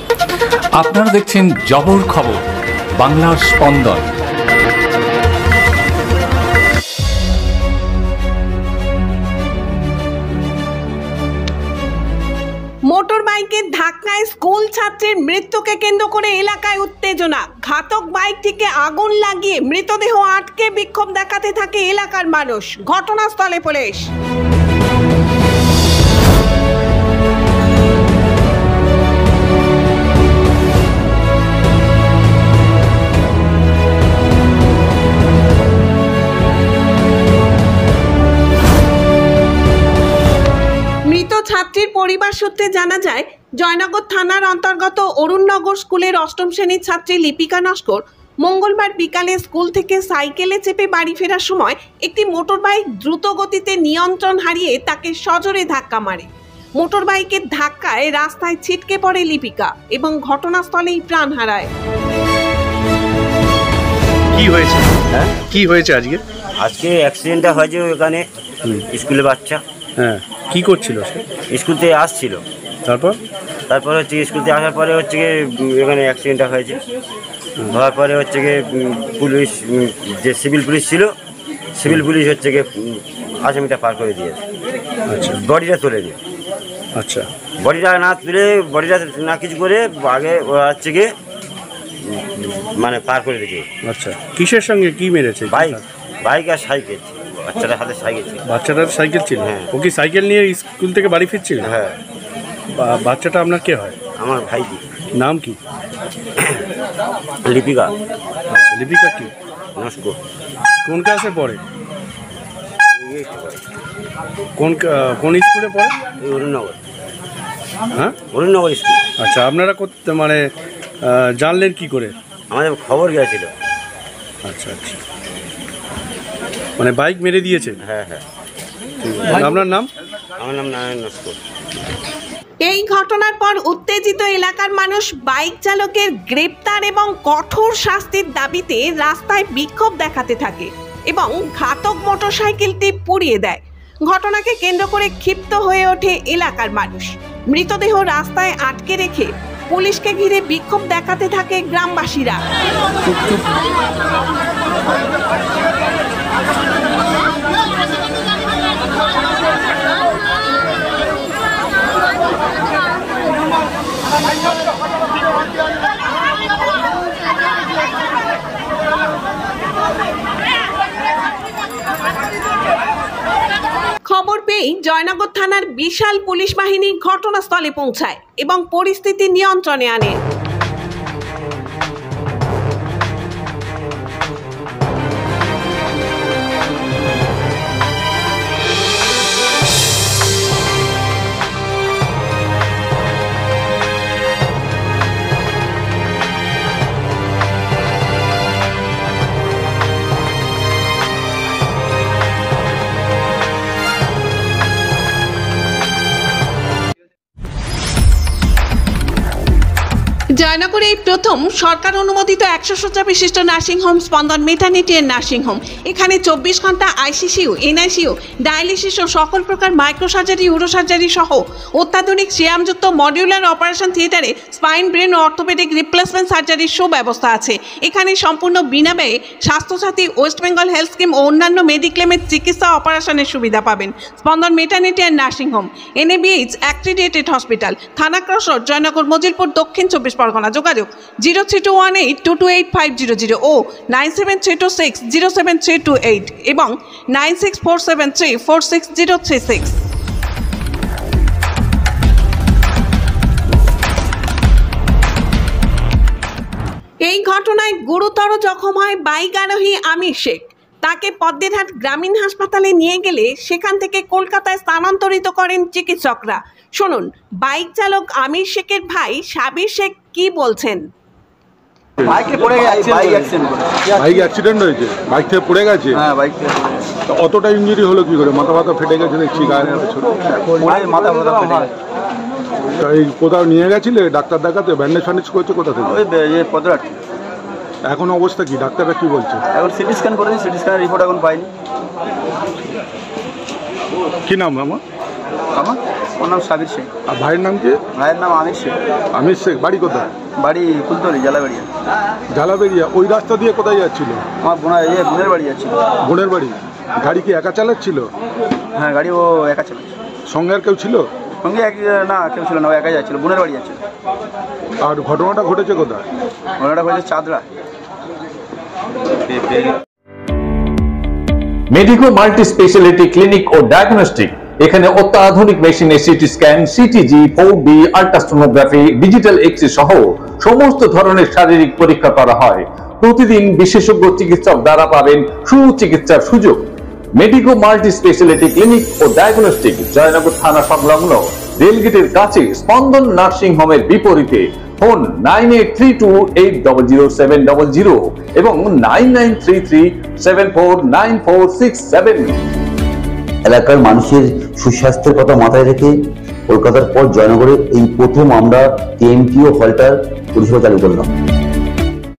আপনারা দেখছেন জবর খবর, বাংলার স্পন্দন। মোটর বাইকের ধাক্কায় স্কুল ছাত্রের মৃত্যুকে কেন্দ্র করে এলাকায় উত্তেজনা। ঘাতক বাইকটিকে আগুন লাগিয়ে মৃতদেহ আটকে বিক্ষোভ দেখাতে থাকে এলাকার মানুষ। ঘটনাস্থলে পুলিশ। ছাত্রীর পরিবার সূত্রে জানা যায়, জয়নগর থানার অন্তর্গত অরুণনগর স্কুলের অষ্টম শ্রেণীর ছাত্রী লিপিকা নস্কর মঙ্গলবার বিকালে স্কুল থেকে সাইকেলে চেপে বাড়ি ফেরার সময় একটি মোটর বাইক দ্রুত গতিতে নিয়ন্ত্রণ হারিয়ে তাকে সজোরে ধাক্কা মারে। মোটর বাইকের ধাক্কায় রাস্তায় ছিটকে পড়ে লিপিকা এবং ঘটনাস্থলেই প্রাণ হারায়। কি হয়েছে আজকে অ্যাক্সিডেন্টটা হয়েছে ওখানে স্কুলে বাচ্চা। হ্যাঁ, কি করছিল? স্কুল থেকে আসছিল। তারপর হচ্ছে স্কুল থেকে আসার পরে হচ্ছে এখানে অ্যাক্সিডেন্টটা হয়েছে। হওয়ার পরে হচ্ছে পুলিশ, যে সিভিল পুলিশ ছিল, সিভিল পুলিশ হচ্ছে আসামিটা পার করে দিয়েছে। আচ্ছা, বডিটা তুলে দিয়ে। আচ্ছা, বডিটা না কিছু করে আগে ওরা হচ্ছে মানে পার করে দিয়েছে। আচ্ছা, কিসের সঙ্গে কি মেরেছে? বাইক আর সাইকেল। বাচ্চাটার হাতে সাইকেল ছিল। বাচ্চাটার সাইকেল ছিল? হ্যাঁ। ও কি সাইকেল নিয়ে স্কুল থেকে বাড়ি ফিরছিল? হ্যাঁ। বাচ্চাটা আপনার কে হয়? আমার ভাইজি। নাম কি? লিপিকা। আচ্ছা, লিপিকা কি নস্কর। কোন ক্লাসে পড়ে? কোন স্কুলে পড়ে? অরুণনগর। হ্যাঁ, অরুণনগর স্কুল। আচ্ছা, আপনারা মানে জানলেন কি করে? আমাদের খবর গিয়েছিল। আচ্ছা আচ্ছা, মানে বাইক মেরে দিয়েছে? হ্যাঁ হ্যাঁ। আপনার নাম? আমার নাম নারায়ণ নস্কর। এই ঘটনার পর উত্তেজিত এলাকার মানুষ বাইক চালকের গ্রেপ্তার এবং কঠোর শাস্তির দাবিতে রাস্তায় বিক্ষোভ দেখাতে থাকে এবং ঘাতক মোটরসাইকেলটি পুড়িয়ে দেয়। ঘটনাকে কেন্দ্র করে ক্ষিপ্ত হয়ে ওঠে এলাকার মানুষ। মৃতদেহ রাস্তায় আটকে রেখে পুলিশকে ঘিরে বিক্ষোভ দেখাতে থাকে গ্রামবাসীরা। খবর পেয়ে জয়নগর থানার বিশাল পুলিশ বাহিনী ঘটনাস্থলে পৌঁছায় এবং পরিস্থিতি নিয়ন্ত্রণে আনে। জয়নগরে এই প্রথম সরকার অনুমোদিত 100 শয্যা বিশিষ্ট নার্সিংহোম স্পন্দন মেটার্নিটি এন্ড নার্সিংহোম। এখানে 24 ঘন্টা আইসিসিউ, এনআইসিউ, ডায়ালিসিস ও সকল প্রকার মাইক্রোসার্জারি, ইউরোসার্জারি সহ অত্যাধুনিক শ্যামযুক্ত মডিউলার অপারেশন থিয়েটারে স্পাইন, ব্রেন ও অর্থোপেডিক রিপ্লেসমেন্ট সার্জারির সুব্যবস্থা আছে। এখানে সম্পূর্ণ বিনাব্যয়ে স্বাস্থ্যসাথী, ওয়েস্ট বেঙ্গল হেলথ স্কিম ও অন্যান্য মেডিক্লেমের চিকিৎসা অপারেশনের সুবিধা পাবেন। Spandan maternity and nursing home, NABH accredited hospital, Thana cross road, Joynagar, Majilpur, Dakshin 24 Pargana. যোগাযোগ 0321822850 ও 9732607328 এবং 9647346036। এই ঘটনায় গুরুতর জখম হয় বাইক আরোহী আমির শেখ। তাকে পদ্মেরহাট গ্রামীণ হাসপাতালে নিয়ে গেলে সেখান থেকে কলকাতায় স্থানান্তরিত করেন চিকিৎসকরা। শুনুন বাইক চালক আমির শেখের ভাই সাবির শেখ কি বলছেন। বাইকে পড়ে গেছে, বাইক অ্যাক্সিডেন্ট হয়েছে, বাইক থেকে পড়ে গেছে। হ্যাঁ, বাইক থেকে। অতটা ইনজুরি হলো কি করে? মাথা ব্যথা ফেটে গেছে দেখছি, গায়ে মাথা ব্যথা ফেটে। এই কোথাও নিয়ে গেছিলে ডাক্তার দেখাতে? ব্যান্ডেজ ফ্যান্ডেজ করছে কোথা থেকে? পদ্মঘাট। এখন অবস্থা কি? ডাক্তাররা কি বলছে? এখন সিটি স্ক্যান করেছি, সিটি স্ক্যানের রিপোর্ট এখন পাইনি। কি নাম আমার? ওর নাম সাবির শেখ। আর ভাইয়ের নাম কি? ভাইয়ের নাম আমির শেখ। আমির শেখ। বাড়ি কোথায়? বাড়ি কুলতলি, জালাবাড়িয়া। জালাবেরিয়া। ওই রাস্তা দিয়ে কোথায় যাচ্ছিল? আমার বোনের বাড়ি যাচ্ছিল। বোনের বাড়ি। গাড়ি কি একা চালাচ্ছিল? হ্যাঁ, গাড়ি ও একা চালাচ্ছে। সঙ্গে আর কেউ ছিল? সঙ্গে না, কেউ ছিল না, ও একাই যাচ্ছিল, বোনের বাড়ি যাচ্ছিল। আর ঘটনাটা ঘটেছে কোথায়? ঘটনাটা হয়েছে Chandra. Medico multi speciality clinic ও ডায়াগনস্টিক। এখানে অত্যাধুনিক মেশিনে CT scan, CTG, 4D, ultrasonography, digital X-ray সহ সমস্ত ধরনের শারীরিক পরীক্ষা করা হয়। প্রতিদিন বিশেষজ্ঞ চিকিৎসক দ্বারা পাবেন সুচিকিৎসার সুযোগ। মেডিকো মাল্টি স্পেশালিটি ক্লিনিক ও ডায়াগনস্টিক, জয়নগর থানা সংলগ্ন, রেলগেটের কাছে, স্পন্দন নার্সিং হোমের বিপরীতে। ফোন 9832800700 এবং 9933749467। এলাকার মানুষের সুস্বাস্থ্যের কথা মাথায় রেখে কলকাতার পর জয়নগরে এই প্রথম আমরা TMTO হলটার পরিষেবা চালু করলাম।